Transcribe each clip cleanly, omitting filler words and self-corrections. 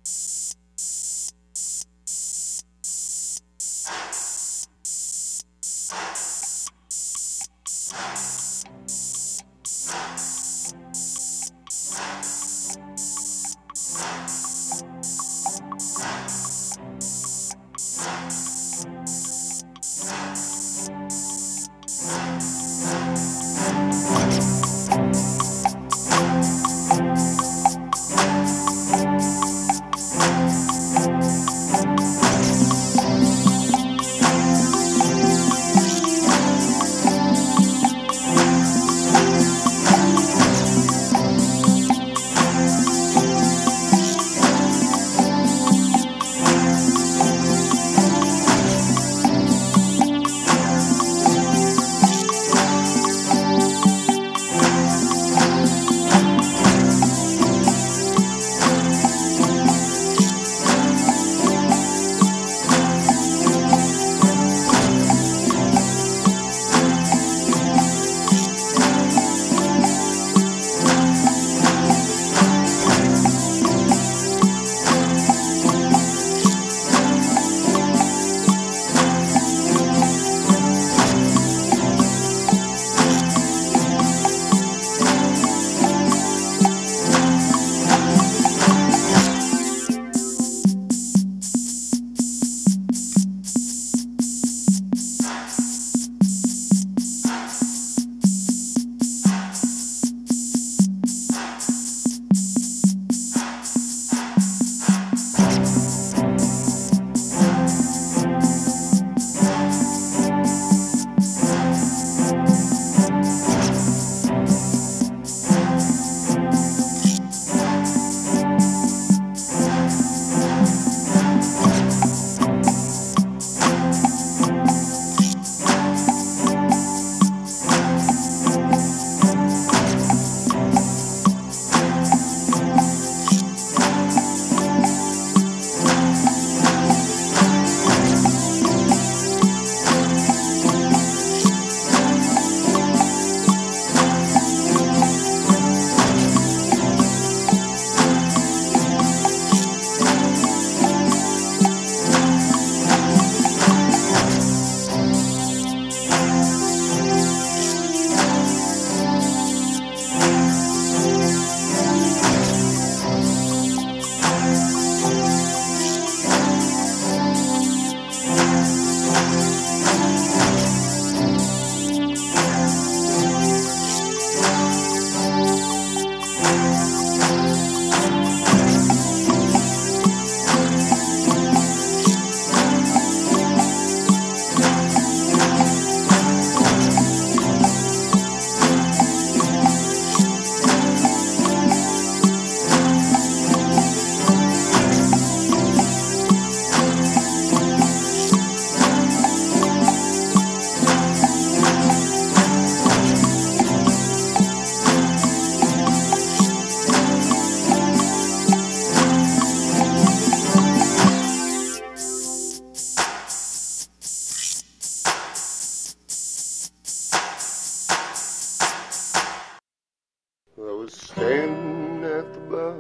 was standing at the bar,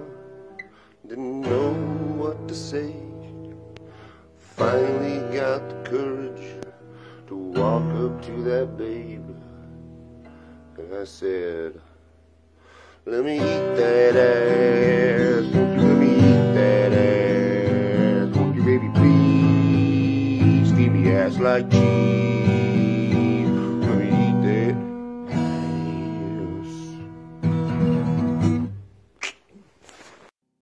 didn't know what to say. Finally got the courage to walk up to that babe, and I said, let me eat that ass, won't you let me eat that ass, won't you baby please, feed me ass like cheese.